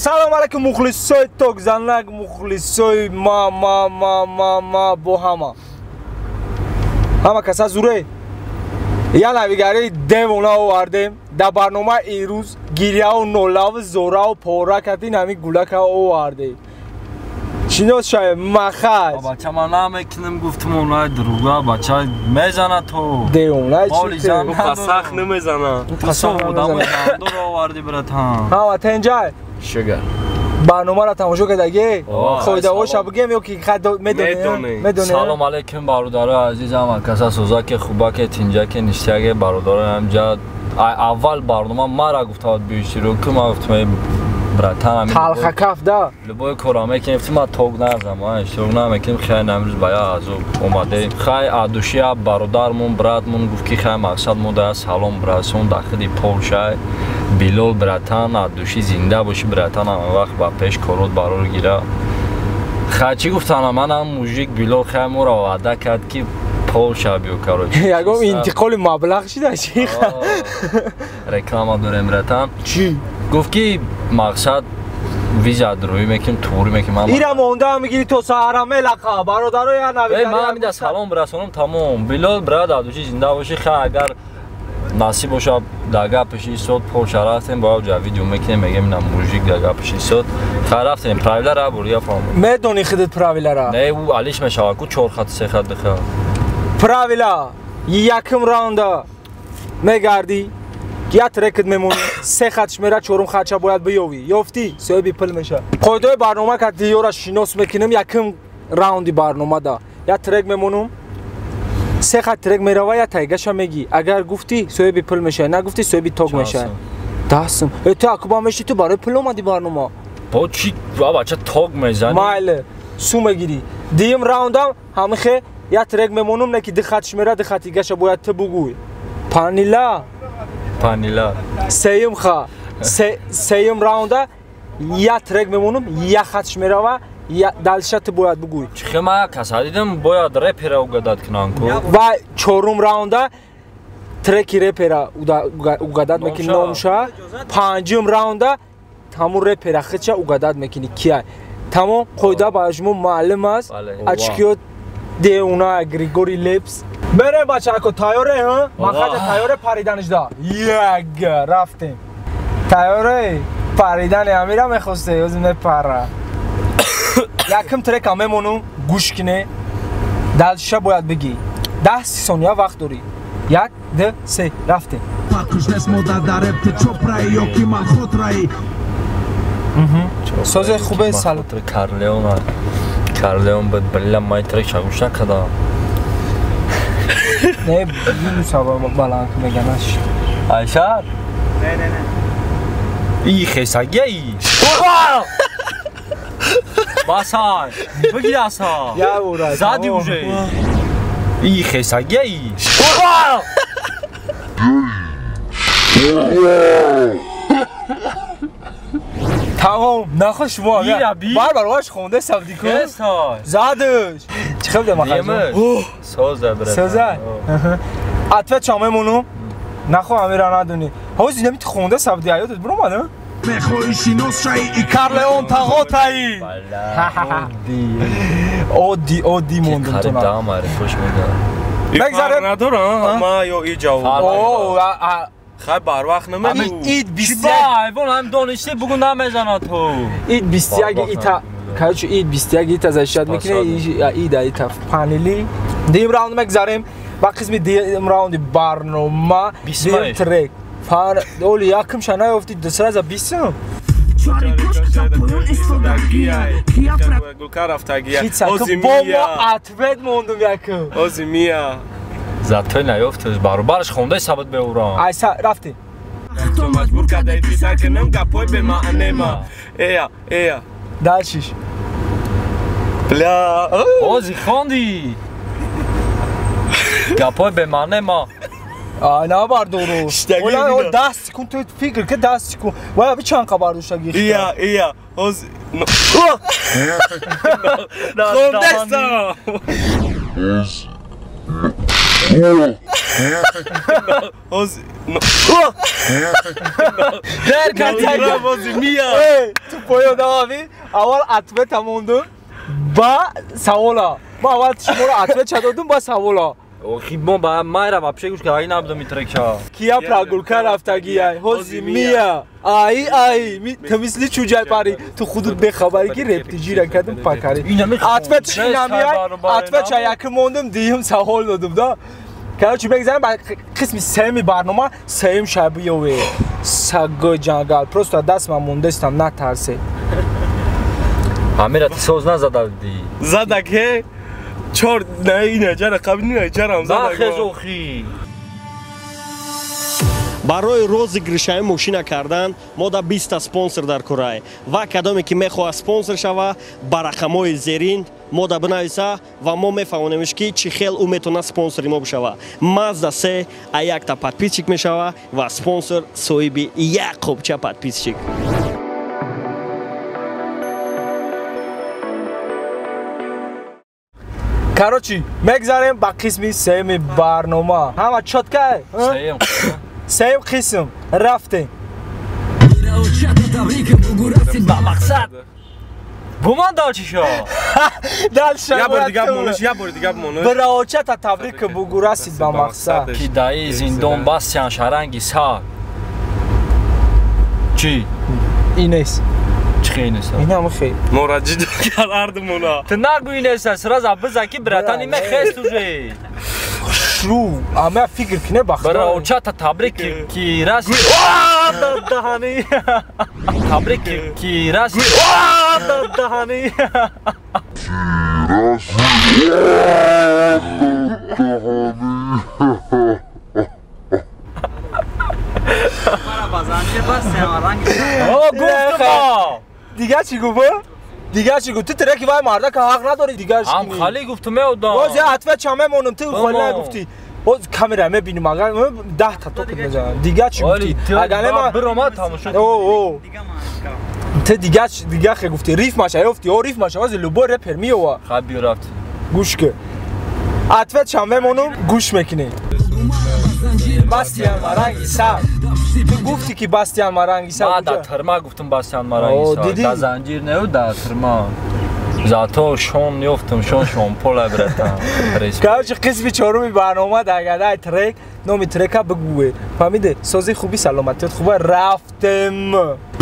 سلام علیکم مخلصای توک زنک مخلصای ما با همه کسا زوره یا نویگری دم اونا آوردیم در برنامه ایروز گیریه و نولا و زوره و پورا کردین همی گولک آوردیم چینوز شاید مخد بچه من نمیکنم گفتم اونای دروگا بچه میزنه تو ده اونای چی تو قسخ نمیزنه قسخ بودم دور آوردی برات ها تنجای شگر برنامه را تماشا کردگی خویده و شب بگیم یا که خد میدونه سلام علیکم برادر عزیزم کسا سوزا که خوبه که تینجا که نشته برادر همجا اول برنامه مرا گفتاد بیشتر رو که ما گفتم براتان تلخ کف دا لبای کرامه که گفتم ما توگ نزدم اشتباه نمیکنم خیلی نمروز باید از اومده خیلی ادوشی برادرمون براتمون گفت که خیلی مقصد موده سلام براسون داخلی پولشای بیلول براتان ادوشی زنده باشی براتان همه وقت با پیش کارود برار گیره خیلی چی گفتن من هم موژیک بیلول خیلی مورا وعده کرد که پولشا بیو کاروچ یکم انتقال مبلغ شده شیخ رکلام داریم براتان چی گفت که مقصد ویزا دروی میکنم توری میکنم ایرا مونده هم میگیری تو سهرم ملقا برادرو یا نویگری من همیده سلام برسونم تمام بیلال براد ادوشی زنده باشی خیلی اگر نصیب باشه داگه پشی سود پولشا رفتیم با جا ویدیو میکنیم میگم اینم موژیک داگه پشی سود خیلی رفتیم پراویلر را بوریا فهم میدونی خودت پراویلر را؟ نه او علیش میشه کو 4 خط 3 خط بخواه پراویلا یکم راوندا میگردی یا ترکت میمونی 3 خطش میره 4م خطش باید بیاوی یافتی سوی بیپل میشه قاعده برنامه که دیورا شیناس میکنم یکم راوندی برنامه دا یا ترک میمونم 3 خط ترک میره و یا تایگش میگی اگر گفتی سوی بیپل میشه نه گفتی سوی بی توگ میشه دستم تو اکبا میشی تو برای پل اومدی برنامه با چی بچه توگ میزنی مایل سو میگیری دیم راوندم همیشه یا ترک میمونم نه که 2 خطش میره 2 خطیگش باید تو بگوی پانیلا سیم خا سیم راونده یا ترک میمونم یا خطش میره و یا دلشت باید بگوی چخه ما کسا دیدم باید رپ را اوگداد کنان کو و 4م راونده ترکی رپ را اوگداد میکنی نامشه 5م راونده همون رپ را خچه اوگداد میکنی کیه تمام قاعده برشمون معلم است اچکیو ده اونا گریگوری لیپس بره بچه اکو تایاره ها مخاطه تایاره پریدنش دا یک رفتیم تایاره پریدن امیره میخواسته یوزیم نپره یکم ترک همه منو گوش کنه دلشه باید بگی 10 ثانیه وقت داری 1 2 3 رفتیم سوز خوبه سلام کارلیون بود بلیم مای ترک شگوش نکده نه بیلو سابا بلند میگنش ایشار؟ نه ای خیسگی ای باسای بگی دستا یا اورا زادی اوژه ای خیسگی ای تمام نخوش شما بار واش خونده سعودی کو زادش چه خبر مخاطب سوزه برات سوزه عطفه چاممونو نخو امیرا ندونی حوز نمیت خونده سعودی ایات برو ماله میخوای شینوس شای کارلئون تاغوتایی اودی موندم تو دام ماره خوش میاد بگذارم نداره ما یا ای جواب خیلی بر وقت نمیدونی اید 21 ایوان هم دانشته بگو نمیزنه تو اید 21 ایتا کاچو اید 21 ایتا زشت میکنه اید ایتا پانیلی دیم راوند مگذاریم با قسمی دیم راوند برنامه دیم ترک فار اول یکم شنای افتی دسر از 20 گلکار افتاگیه بابا اتوید موندم یکم اوزیمیا زاتوی نیافته برابرش خونده ثابت به اوران ایسا رفتی تو مجبور کردی دیسا کنم گپای به معنی ما ایا دلشیش بلا اوزی خوندی گپای به معنی ما نه بار دورو ولی 10 سکون تو فکر که 10 سکون ولی به چند خبر دوشگی ایا اوز خونده سا در کاتای بازی میا تو پایو داوی اول اتبه تموندم با سوالا ما اول شما رو اتبه چدادم با سوالا Охи мо ба майра вообще гуш кай набудам итрекча. Кия прогулка рафтагия ҳози мия ай ты мисли чуҷай пари ту худут бехабарӣ ки рептиҷира кардим пакари атве чинамия атве ча яки мондам диюм савол додум да короче мегзарем ба қисми сеюми барнома сеюм шабиёве сагои ҷангал просто дастман мондастам натарсе Амира ти соз назадавди. Зада ке چور نه اینه جا رقابی نه جارم زدم خیز اوخی برای розыгрышаи мошина кардан мо да 20 та спонсор дар курай ва кадоме ки мехоҳад спонсор шава ба рақамҳои зерин мо да бинависа ва мо мефаҳмонемш ки чӣ хел ӯ метавонад спонсори мо бишава Mazda 3 а якта подписчик мешава ва спонсор соҳиби як қопча подписчик короче мегзарем ба қисми сеюми барнома ҳама чоткае сеюм қисм рафтем ба мақсад бумон дал чӣ шо я бори дигар монаш я бори дигар монаш бираочата табрика бугу расид ба мақсад ки даи зиндон бастиан шаранги сар чӣ инест Чхейнеса. Инам хей. Мораджи кардымона. Ты нагу инеса, сразу бизаки братан име хест уже. Шу, а ме фикр кине бахта. Браучата табрик ки раз. Дахани. Табрик ки раз. Дахани. О, гуфтам. دیگه چی گفت؟ دیگه چی گفت؟ تو ترکی وای مردا که حق نداری دیگه اش کنی. ام خالی گفتم میادم. باز یه عطفه چمه مونم تو خالی نگفتی. باز کامرا میبینیم اگر 10 تا تو میزنم. دیگه چی گفتی؟ اگر ما برام تموم شد. او تو دیگه خیلی گفتی ریف ماشه گفتی او ریف ماشه از لوبو رپر میوا. خب رفت. گوش که عطفه چمه مونم گوش میکنی. باستیان مرانگی سب تو گفتی که باستیان مرانگی سب ما در ترما گفتم باستیان مرانگی سب در زنجیر نه در ترما زاتو شون یافتم شون پول براتم کاش قسمی چهارمی برنامه دگرای ترک نامی ترک بگوه فهمیده سازی خوبی سلامتیت خوبه رفتم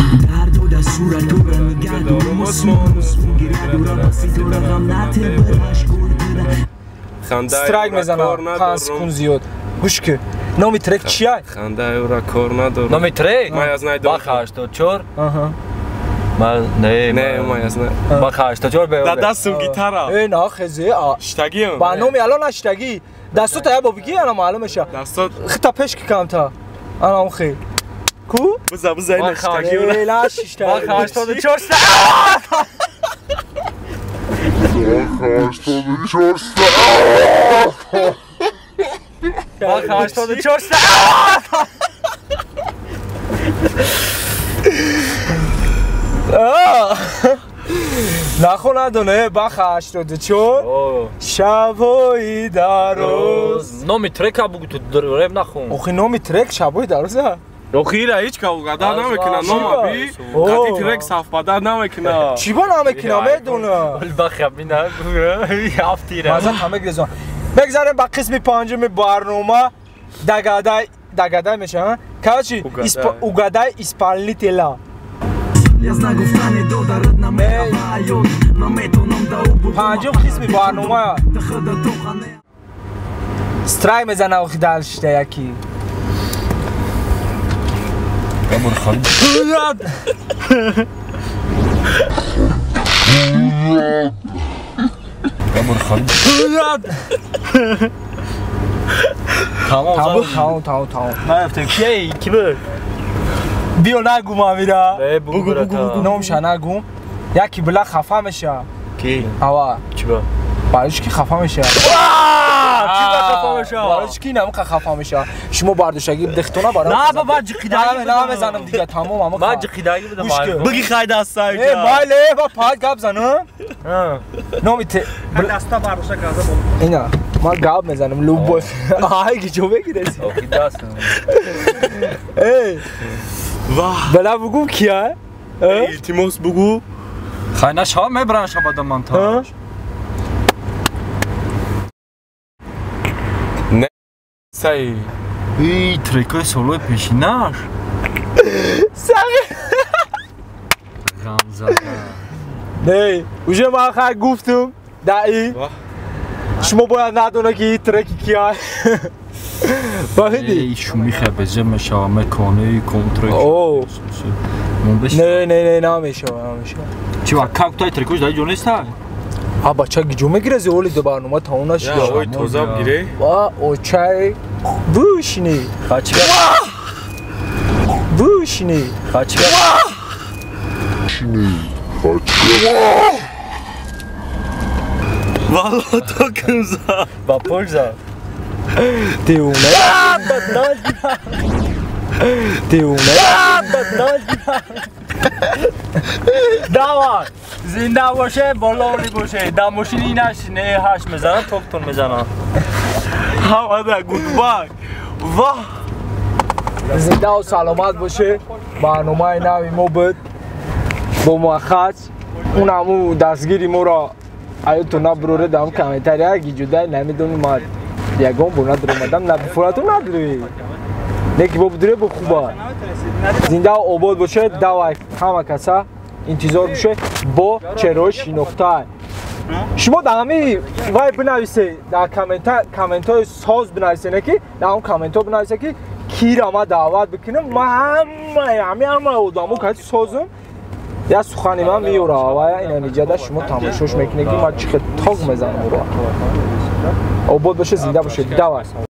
استرایک میزنم 5 سکوند زیاد گوش که نامی ترک چیه؟ خنده اورا کار ندارم نامی ترک؟ ما از نیدارم با 84 نه ما از نه با 84 به دستم گیتارا ای نه خزه اشتگیم با نامی الان اشتگی دستو تا با بگی انا معلوم میشه دستو خطا پیش که کم تا انا اون خیلی کو؟ بزا این اشتگی ای لاش اشتگی با 84 با 84 نخو ندونه با 84 شبایی در روز نامی ترک بگو تو رب نخون اوخی نامی ترک شبایی در روزه خیره هیچ که اوگدر نمیکنه نام بی قطی ترک صف بدر نمیکنه چی با نمیکنه میدونه البخبی نگوه هفتیره مازن همه گذارم بگذاریم با قسم پنجم برنامه دگادای میشه کاچی اوگدای اسپانیایی تلا پنجم قسم برنامه استرای میزنه اوخی دلشته یکی امور خان امور خان تمام نرفته کی بود بیو نگو میرا بگو نامشه نگو یکی بلا خفه میشه کی آوا چی با برایش کی خفه میشه کی خفه میشه برایش کی نمو خفه میشه شما برداشتگی دختونا برام نه بابا جقیدایی نه بزنم دیگه تمام ما جقیدایی بودم بگی خیلی دستا ای مایله با پاد گپ زنم نامی ته دستا برداشته کرده اینا ما گاب میزنم لوب آهای گیجو بگیرسی آخی دست ای واه بلا بگو کیه؟ التماس بگو خیلی نشا میبرن شما به منتاج سعی ای تریکای سولوی پیشینش سقی غم زدن نه اوجه ما خیلی گفتم دایی واه شما باید ندونه که این ترکی کیه فهمیدی؟ ای شومی خبزه میشه مکانه کنترل اوه من بشه نه نه نه نمیشه چی و کاکتای تریکوش دایی جونسته ها بچه گیجو میگیرزی اولی دو برنامه تا اون یا نشده اوی توزه بگیره وا اوچای بوشنی خاچی بوشنی خاچی والا تو کمزه با پرزا دیونه دیونه داوا زنده باشه بالاولی باشه در ماشینی نشینه هشت میزنن توکتون میزنن همه گودبای واه زنده و سلامت باشه برنامه نوی ما بود با موخص اون همون دستگیری ما را ایتو نبروره دام کامنتاری اگه جدای نمیدونی ما یکم بو نداره مدام نبفوراتو نداری نکی با بدره با خوبه زنده و آباد باشه دوای همه کسا انتظار باشه با چروش نقطه شما در همه وای بنویسه در کامنت های ساز بنویسه نکی در اون کامنت ها بنویسه که کی را ما دعوت بکنم ما همه آدمو که سازم یا سخنی من میوره و این نتیجه شما تماشاش میکنه که ما چقدر تاگ میزنم رو آباد باشه زنده باشه دوای